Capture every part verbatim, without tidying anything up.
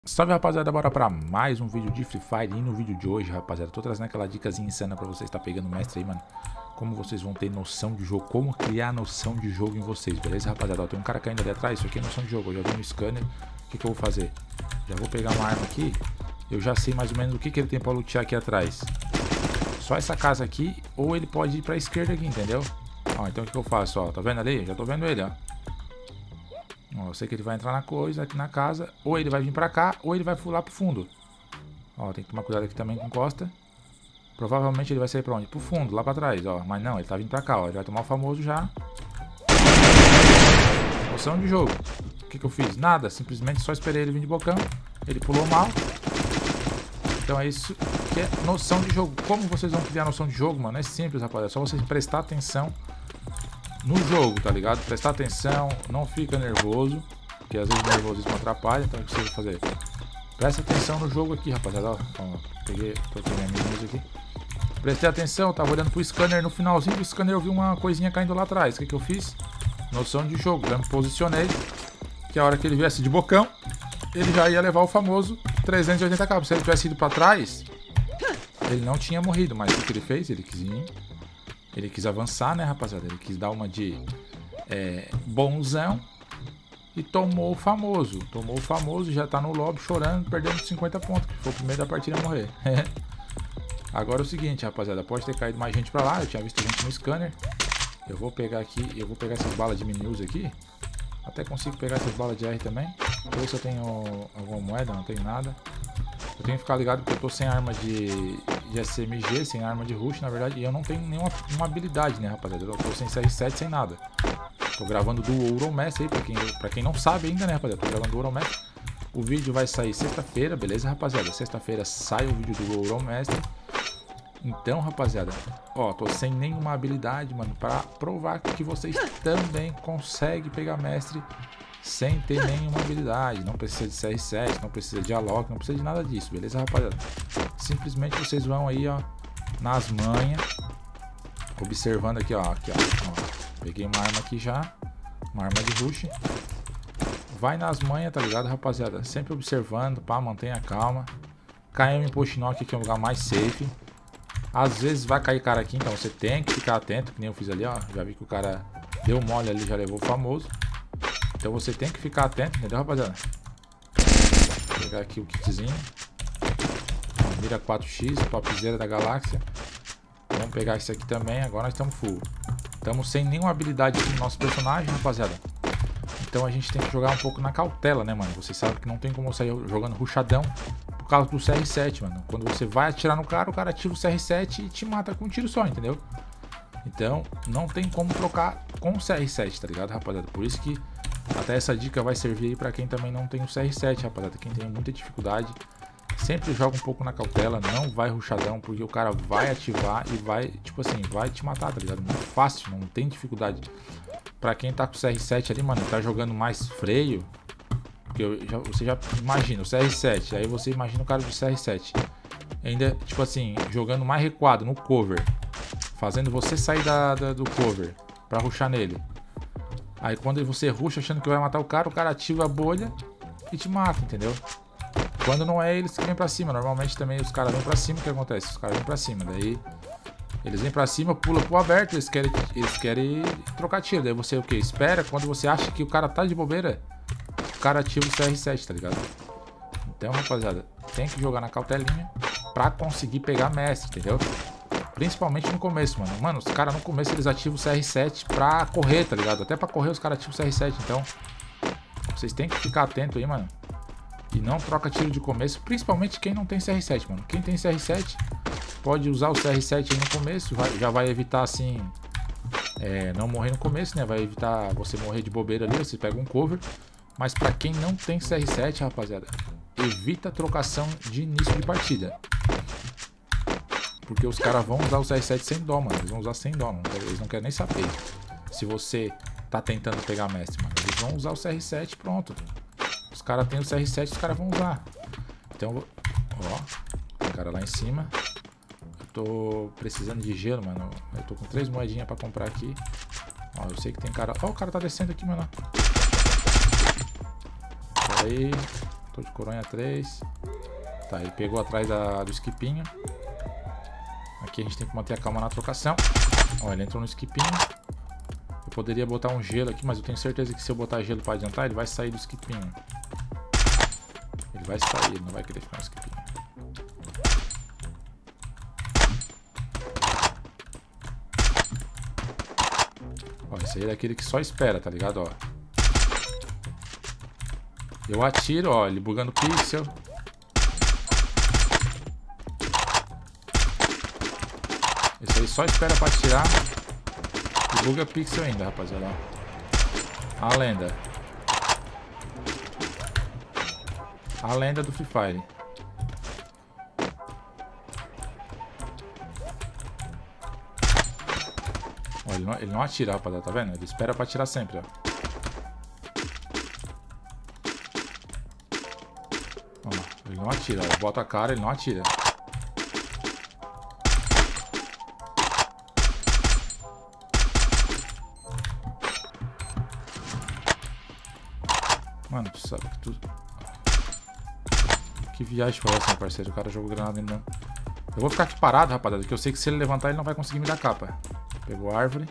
Salve, rapaziada, bora pra mais um vídeo de Free Fire. E no vídeo de hoje, rapaziada, tô trazendo aquela dicasinha insana pra vocês estar tá pegando mestre aí, mano. Como vocês vão ter noção de jogo, como criar noção de jogo em vocês, beleza, rapaziada? Ó, tem um cara caindo ali atrás, isso aqui é noção de jogo. Eu já vi no scanner, o que que eu vou fazer? Já vou pegar uma arma aqui, eu já sei mais ou menos o que que ele tem pra lutear aqui atrás. Só essa casa aqui, ou ele pode ir pra esquerda aqui, entendeu? Ó, então o que que eu faço, ó, tá vendo ali? Já tô vendo ele, ó. Ó, eu sei que ele vai entrar na coisa, aqui na casa. Ou ele vai vir pra cá, ou ele vai lá pro fundo. Ó, tem que tomar cuidado aqui também com costa. Provavelmente ele vai sair pra onde? Pro fundo, lá pra trás, ó. Mas não, ele tá vindo pra cá, ó. Ele vai tomar o famoso já. Noção de jogo. O que que eu fiz? Nada, simplesmente só esperei ele vir de bocão. Ele pulou mal. Então é isso que é noção de jogo. Como vocês vão criar noção de jogo, mano? É simples, rapaziada. É só vocês prestar atenção no jogo, tá ligado? Prestar atenção, não fica nervoso, porque às vezes o nervosismo atrapalha, então o que você vai fazer? Presta atenção no jogo aqui, rapaziada, ó. Ó, peguei, troquei minha menus aqui. Prestei atenção, tava olhando pro scanner, no finalzinho do scanner eu vi uma coisinha caindo lá atrás. O que que eu fiz? Noção de jogo, já me posicionei, que a hora que ele viesse de bocão, ele já ia levar o famoso trezentos e oitenta K. Se ele tivesse ido pra trás, ele não tinha morrido, mas o que ele fez? Ele quis ir. Ele quis avançar, né, rapaziada? Ele quis dar uma de é, bonzão e tomou o famoso. Tomou o famoso, já tá no lobby chorando, perdendo cinquenta pontos, que foi o primeiro da partida a morrer. Agora é o seguinte, rapaziada, pode ter caído mais gente pra lá, eu tinha visto gente no scanner. Eu vou pegar aqui, eu vou pegar essas balas de mini-use aqui. Até consigo pegar essas balas de R também. Deixa eu ver se eu tenho alguma moeda, não tenho nada. Eu tenho que ficar ligado porque eu tô sem arma de, de S M G, sem arma de rush, na verdade, e eu não tenho nenhuma uma habilidade, né, rapaziada? Eu tô sem C R sete, sem nada. Tô gravando do Euromestre aí, pra quem, pra quem não sabe ainda, né, rapaziada? Tô gravando do Euromestre. O vídeo vai sair sexta-feira, beleza, rapaziada? Sexta-feira sai o vídeo do Euromestre. Então, rapaziada, ó, tô sem nenhuma habilidade, mano, pra provar que vocês também conseguem pegar mestre sem ter nenhuma habilidade. Não precisa de C R sete, não precisa de Alok, não precisa de nada disso, beleza, rapaziada? Simplesmente vocês vão aí, ó, nas manhas, observando aqui, ó, aqui, ó, ó. Peguei uma arma aqui já, uma arma de rush. Vai nas manhas, tá ligado, rapaziada? Sempre observando, pá, mantenha calma. K M Postinok aqui é um lugar mais safe. Às vezes vai cair cara aqui, então você tem que ficar atento, que nem eu fiz ali, ó. Já vi que o cara deu mole ali, já levou o famoso. Então você tem que ficar atento, entendeu, rapaziada? Vou pegar aqui o kitzinho. Mira quatro X, topzera da galáxia. Vamos pegar esse aqui também, agora nós estamos full. Estamos sem nenhuma habilidade aqui no nosso personagem, rapaziada. Então a gente tem que jogar um pouco na cautela, né, mano? Vocês sabem que não tem como sair jogando rushadão por causa do C R sete, mano. Quando você vai atirar no cara, o cara atira o C R sete e te mata com um tiro só, entendeu? Então não tem como trocar com o C R sete, tá ligado, rapaziada? Por isso que até essa dica vai servir aí pra quem também não tem o C R sete, rapaziada. Quem tem muita dificuldade, sempre joga um pouco na cautela, não vai rushadão, porque o cara vai ativar e vai, tipo assim, vai te matar, tá ligado? Muito fácil, não tem dificuldade. Pra quem tá com o C R sete ali, mano, tá jogando mais freio, porque eu, já, você já imagina o C R sete, aí você imagina o cara do C R sete. Ainda, tipo assim, jogando mais recuado no cover, fazendo você sair da, da, do cover pra rushar nele. Aí quando você rusha achando que vai matar o cara, o cara ativa a bolha e te mata, entendeu? Quando não é eles que vêm pra cima, normalmente também os caras vêm pra cima, o que acontece? Os caras vêm pra cima, daí eles vêm pra cima, pula pro aberto, eles querem, eles querem trocar tiro. Daí você o que? Espera, quando você acha que o cara tá de bobeira, o cara ativa o C R sete, tá ligado? Então, rapaziada, tem que jogar na cautelinha pra conseguir pegar mestre, entendeu? Principalmente no começo, mano. Mano, os caras no começo eles ativam o C R sete pra correr, tá ligado? Até pra correr os caras ativam o C R sete, então vocês têm que ficar atento aí, mano. E não troca tiro de começo, principalmente quem não tem C R sete, mano. Quem tem C R sete pode usar o C R sete aí no começo, vai, já vai evitar, assim, é, não morrer no começo, né? Vai evitar você morrer de bobeira ali, você pega um cover. Mas pra quem não tem C R sete, rapaziada, evita a trocação de início de partida. Porque os caras vão usar o C R sete sem dó, mano. Eles vão usar sem dó, mano. Eles não querem nem saber se você tá tentando pegar mestre, mano. Eles vão usar o C R sete, pronto. Os caras têm o C R sete, os caras vão usar. Então, ó, tem cara lá em cima. Eu tô precisando de gelo, mano. Eu tô com três moedinhas pra comprar aqui. Ó, eu sei que tem cara... Ó, o cara tá descendo aqui, mano. Aí, Tô de coronha três. Tá, ele pegou atrás da, do skipinho. Aqui a gente tem que manter a calma na trocação. Ó, ele entrou no skipinho. Eu poderia botar um gelo aqui, mas eu tenho certeza que se eu botar gelo pra adiantar, ele vai sair do skipinho. Ele vai sair, ele não vai querer ficar no skipinho. Ó, esse aí é aquele que só espera, tá ligado? Ó. Eu atiro, ó, ele bugando pixel. Esse aí só espera pra atirar. E buga pixel ainda, rapaziada. Ó. A lenda. A lenda do Free Fire. Ó, ele, não, ele não atira, rapaziada, tá vendo? Ele espera pra atirar sempre, ó. Ó, ele não atira, ó. Bota a cara, ele não atira. Mano, tu sabe que tu... Que viagem foi essa, meu parceiro? O cara jogou granada ainda. Eu vou ficar aqui parado, rapaziada, porque eu sei que se ele levantar ele não vai conseguir me dar capa. Pegou a árvore.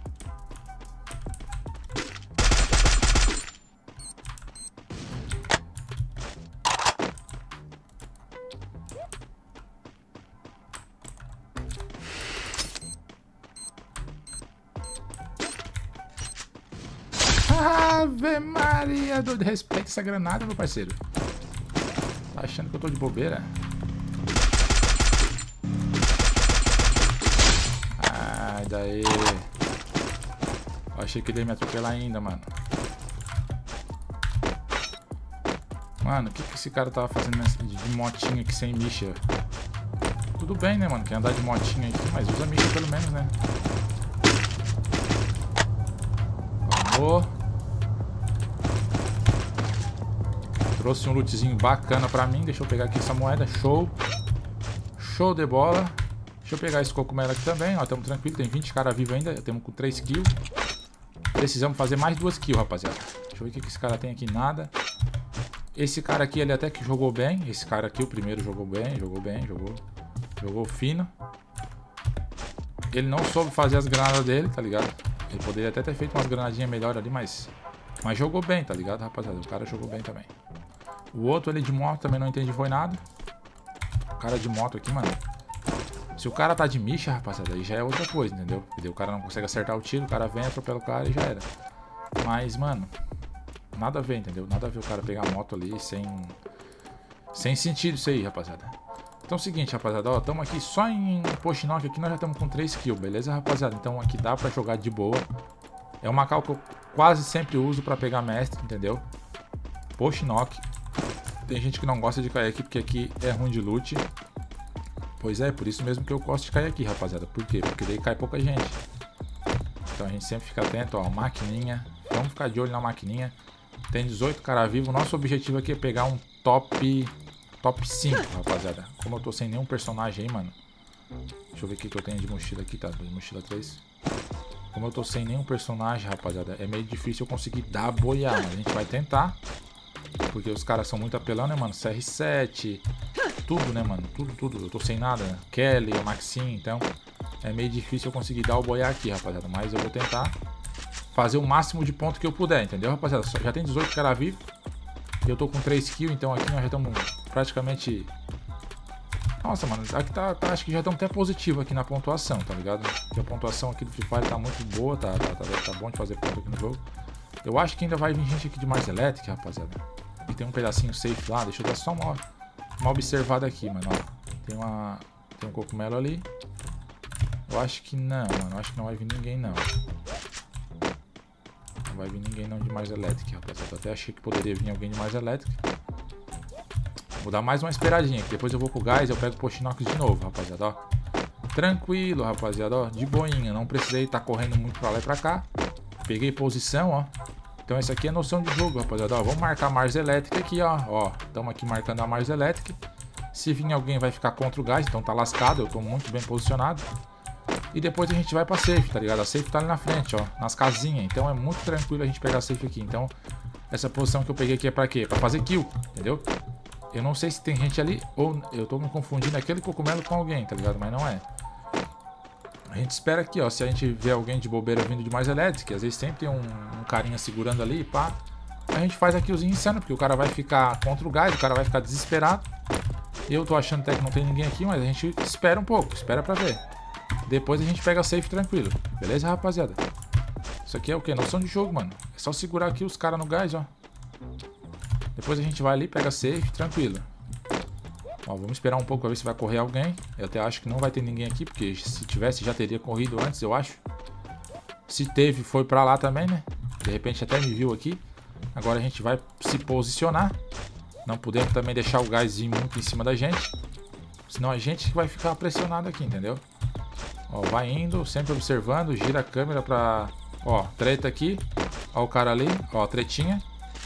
Ave Maria, doido. Respeita essa granada, meu parceiro. Tá achando que eu tô de bobeira? Ai, daí. Eu achei que ele ia me atropelar ainda, mano. Mano, o que, que esse cara tava fazendo de motinha aqui sem micha? Tudo bem, né, mano? Quer andar de motinha aqui, mas usa micha pelo menos, né? Vamos. Trouxe um lootzinho bacana pra mim. Deixa eu pegar aqui essa moeda. Show. Show de bola. Deixa eu pegar esse cogumelo aqui também. Ó, estamos tranquilos. Tem vinte caras vivos ainda. Temos com três kills. Precisamos fazer mais duas kills, rapaziada. Deixa eu ver o que esse cara tem aqui. Nada. Esse cara aqui, ele até que jogou bem. Esse cara aqui, o primeiro, jogou bem. Jogou bem, jogou. Jogou fino. Ele não soube fazer as granadas dele, tá ligado? Ele poderia até ter feito umas granadinhas melhor ali, mas... Mas jogou bem, tá ligado, rapaziada? O cara jogou bem também. O outro, ele de moto, também não entendi foi nada. O cara de moto aqui, mano. Se o cara tá de micha, rapaziada, aí já é outra coisa, entendeu? Porque o cara não consegue acertar o tiro, o cara vem, atropela o cara e já era. Mas, mano, nada a ver, entendeu? Nada a ver o cara pegar a moto ali sem... Sem sentido isso aí, rapaziada. Então é o seguinte, rapaziada, ó, estamos aqui só em Pochinock aqui, nós já estamos com três kills, beleza, rapaziada? Então aqui dá pra jogar de boa. É uma cal que eu quase sempre uso pra pegar mestre, entendeu? Pochinock. Tem gente que não gosta de cair aqui porque aqui é ruim de loot. Pois é, por isso mesmo que eu gosto de cair aqui, rapaziada. Por quê? Porque daí cai pouca gente. Então a gente sempre fica atento, ó, maquininha. Vamos ficar de olho na maquininha. Tem dezoito caras vivos. Nosso objetivo aqui é pegar um top... Top cinco, rapaziada. Como eu tô sem nenhum personagem aí, mano. Deixa eu ver o que, que eu tenho de mochila aqui, tá? De mochila três. Como eu tô sem nenhum personagem, rapaziada, é meio difícil eu conseguir dar boiar. Mas a gente vai tentar. Porque os caras são muito apelão, né, mano? C R sete. Tudo, né, mano? Tudo, tudo. Eu tô sem nada, né? Kelly, o Maxim, então... É meio difícil eu conseguir dar o boiar aqui, rapaziada. Mas eu vou tentar fazer o máximo de ponto que eu puder, entendeu, rapaziada? Já tem dezoito caras vivos. Eu tô com três kills, então aqui nós já estamos praticamente... Nossa, mano, aqui tá, tá, acho que já estamos até positivo aqui na pontuação, tá ligado? Porque a pontuação aqui do Free Fire tá muito boa, tá, tá, tá, tá bom de fazer ponto aqui no jogo. Eu acho que ainda vai vir gente aqui de Mars Elétrica, rapaziada. E tem um pedacinho safe lá, deixa eu dar só uma, uma observada aqui, mano, ó. Tem uma... Tem um cogumelo ali. Eu acho que não, mano, eu acho que não vai vir ninguém, não. Não vai vir ninguém não de Mars Elétrica, rapaziada. Eu até achei que poderia vir alguém de Mars Elétrica. Vou dar mais uma esperadinha, que depois eu vou pro gás e eu pego o Pochinox de novo, rapaziada, ó. Tranquilo, rapaziada, ó. De boinha, não precisei estar tá correndo muito pra lá e pra cá. Peguei posição, ó. Então essa aqui é noção de jogo, rapaziada, ó. Vamos marcar a Mars Elétrica aqui, ó. Ó, estamos aqui marcando a Mars Elétrica. Se vir alguém vai ficar contra o gás, então tá lascado. Eu tô muito bem posicionado. E depois a gente vai pra safe, tá ligado? A safe tá ali na frente, ó. Nas casinhas. Então é muito tranquilo a gente pegar a safe aqui. Então essa posição que eu peguei aqui é pra quê? Pra fazer kill, entendeu? Eu não sei se tem gente ali ou eu tô me confundindo aquele cogumelo com alguém, tá ligado? Mas não é. A gente espera aqui, ó. Se a gente vê alguém de bobeira vindo de mais elétrica, às vezes sempre tem um, um carinha segurando ali, pá. A gente faz aqui os insano, porque o cara vai ficar contra o gás, o cara vai ficar desesperado. Eu tô achando até que não tem ninguém aqui, mas a gente espera um pouco, espera pra ver. Depois a gente pega safe tranquilo. Beleza, rapaziada? Isso aqui é o que? Noção de jogo, mano. É só segurar aqui os caras no gás, ó. Depois a gente vai ali, pega safe, tranquilo. Ó, vamos esperar um pouco pra ver se vai correr alguém. Eu até acho que não vai ter ninguém aqui, porque se tivesse já teria corrido antes, eu acho. Se teve, foi pra lá também, né? De repente até me viu aqui. Agora a gente vai se posicionar. Não podemos também deixar o gás ir muito em cima da gente. Senão a gente vai ficar pressionado aqui, entendeu? Ó, vai indo, sempre observando. Gira a câmera pra... Ó, treta aqui. Ó o cara ali. Ó, tretinha.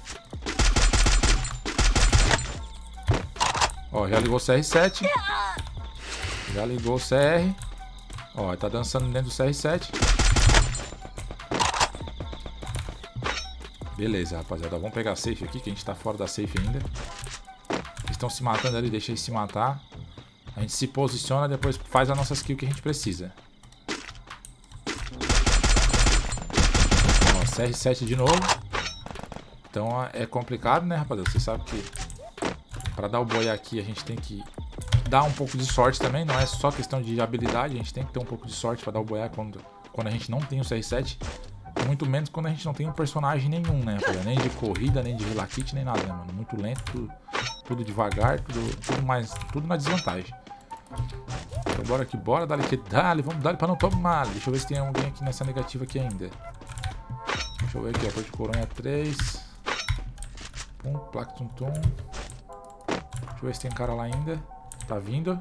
Ó, já ligou o C R sete. Já ligou o C R. Ó, tá dançando dentro do C R sete. Beleza, rapaziada. Vamos pegar a safe aqui, que a gente tá fora da safe ainda. Eles estão se matando ali, deixa eles se matar. A gente se posiciona, depois faz as nossas kills que a gente precisa. Ó, C R sete de novo. Então é complicado, né, rapaziada? Você sabe que pra dar o boi aqui a gente tem que dar um pouco de sorte também. Não é só questão de habilidade, a gente tem que ter um pouco de sorte pra dar o boiar quando, quando a gente não tem o C R sete. Muito menos quando a gente não tem um personagem nenhum, né? Nem de corrida, nem de relakit, nem nada, né, mano? Muito lento, tudo, tudo devagar, tudo, tudo, mais, tudo na desvantagem. Então bora aqui, bora, dale que dale, vamos dar pra não tomar. Deixa eu ver se tem alguém aqui nessa negativa aqui ainda. Deixa eu ver aqui, ó, de coronha três. Pum, placa tum tum. Deixa eu ver se tem cara lá ainda. Tá vindo.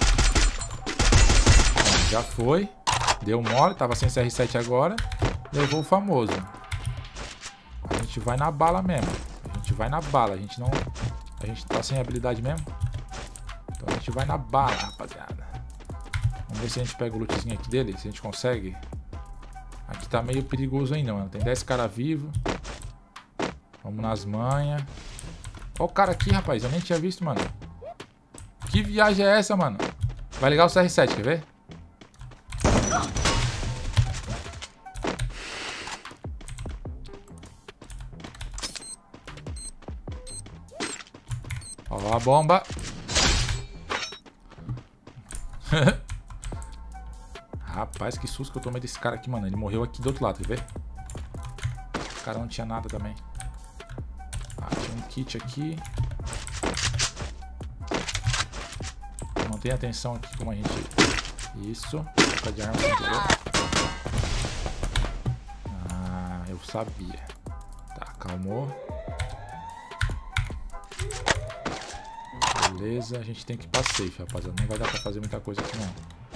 Ó, já foi. Deu mole, tava sem C R sete agora. Levou o famoso. A gente vai na bala mesmo. A gente vai na bala. A gente não... A gente tá sem habilidade mesmo. Então a gente vai na bala, rapaziada. Vamos ver se a gente pega o lootzinho aqui dele. Se a gente consegue. Aqui tá meio perigoso ainda, mano. Tem dez caras vivos. Vamos nas manhas. Ó o cara aqui, rapaz. Eu nem tinha visto, mano. Que viagem é essa, mano? Vai ligar o C R sete, quer ver? Ó a bomba. Rapaz, que susto que eu tomei desse cara aqui, mano. Ele morreu aqui do outro lado, quer ver? O cara não tinha nada também. Ah, tinha um kit aqui. Não tem atenção aqui como a gente... Isso. Troca de arma. Ah, eu sabia. Tá, acalmou. Beleza, a gente tem que ir pra safe, rapaziada. Não vai dar pra fazer muita coisa aqui, não.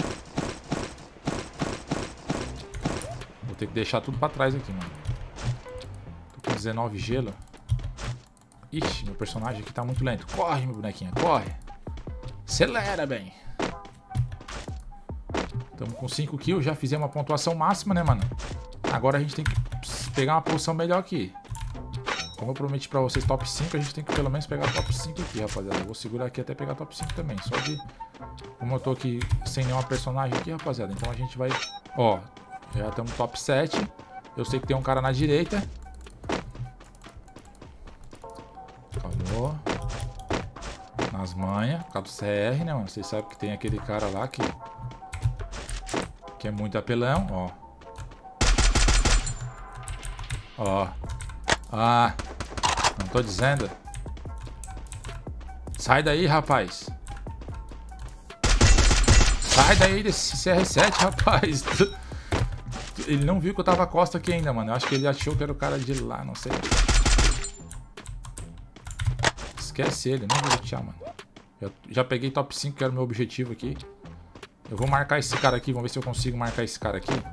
Vou ter que deixar tudo pra trás aqui, mano. Tô com dezenove gelo. Ixi, meu personagem aqui tá muito lento. Corre, meu bonequinho, corre. Acelera, bem. Tamo com cinco kills, já fizemos a pontuação máxima, né, mano? Agora a gente tem que pegar uma posição melhor aqui. Como eu prometi pra vocês, top cinco, a gente tem que pelo menos pegar top cinco aqui, rapaziada. Eu vou segurar aqui até pegar top cinco também. Só de... Como eu tô aqui sem nenhuma personagem aqui, rapaziada. Então a gente vai... Ó, já estamos top sete. Eu sei que tem um cara na direita. Calmou. Nas manhas. Por causa do C R, né, mano? Vocês sabem que tem aquele cara lá que... Que é muito apelão, ó. Ó. Ah... Não tô dizendo. Sai daí, rapaz. Sai daí desse C R sete, rapaz. Ele não viu que eu tava a costa aqui ainda, mano. Eu acho que ele achou que era o cara de lá, não sei. Esquece ele, não vou lutear, mano. Eu já peguei top cinco, que era o meu objetivo aqui. Eu vou marcar esse cara aqui, vamos ver se eu consigo marcar esse cara aqui.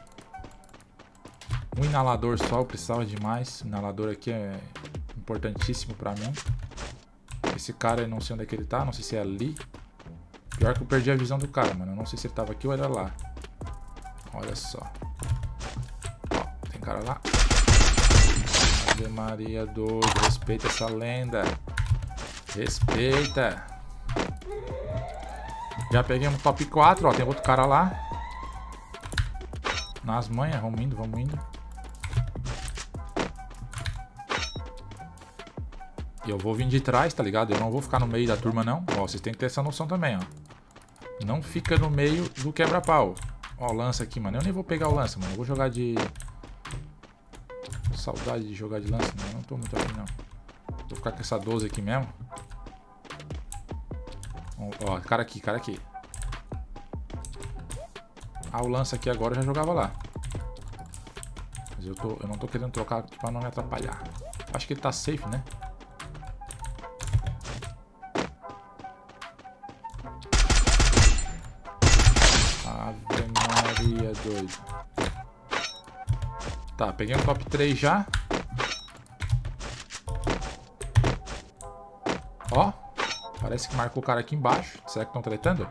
Um inalador só, eu precisava de mais. O inalador aqui é... importantíssimo pra mim. Esse cara eu não sei onde é que ele tá. Não sei se é ali. Pior que eu perdi a visão do cara, mano. Eu não sei se ele tava aqui ou era lá. Olha só. Ó, tem cara lá. Ave Maria doido. Respeita essa lenda. Respeita. Já peguei um top quatro, ó. Tem outro cara lá. Nas manhas, vamos indo, vamos indo. E eu vou vir de trás, tá ligado? Eu não vou ficar no meio da turma, não. Ó, vocês têm que ter essa noção também, ó. Não fica no meio do quebra-pau. Ó, o lança aqui, mano. Eu nem vou pegar o lança, mano. Eu vou jogar de... Saudade de jogar de lança, não. Eu não tô muito afim, não. Vou ficar com essa doze aqui mesmo. Ó, cara aqui, cara aqui. Ah, o lança aqui agora eu já jogava lá. Mas eu, tô, eu não tô querendo trocar aqui pra não me atrapalhar. Acho que ele tá safe, né? Ave Maria, doido. Tá, peguei um top três já. Ó. Parece que marcou o cara aqui embaixo. Será que estão tretando?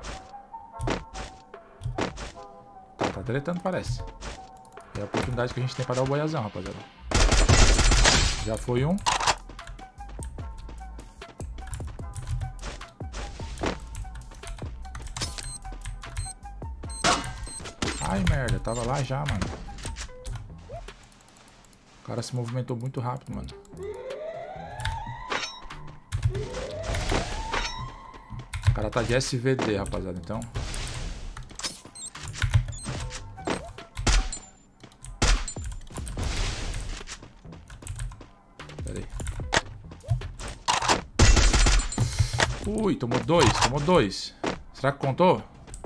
Tá, tá tretando, parece. É a oportunidade que a gente tem pra dar o boiazão, rapaziada. Já foi um. Ai, merda. Tava lá já, mano. O cara se movimentou muito rápido, mano. O cara tá de S V D, rapaziada, então. Pera aí. Ui, tomou dois, tomou dois. Será que contou?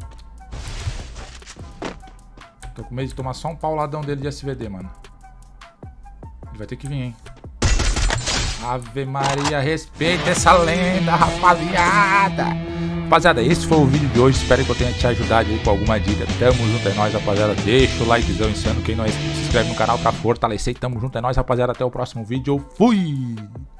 Tô com medo de tomar só um pauladão dele de S V D, mano. Ele vai ter que vir, hein? Ave Maria, respeita essa lenda, rapaziada. Rapaziada, esse foi o vídeo de hoje. Espero que eu tenha te ajudado aí com alguma dica. Tamo junto, é nóis, rapaziada. Deixa o likezão insano. Quem não é inscrito, se inscreve no canal pra fortalecer. Tamo junto, é nóis, rapaziada. Até o próximo vídeo. Fui!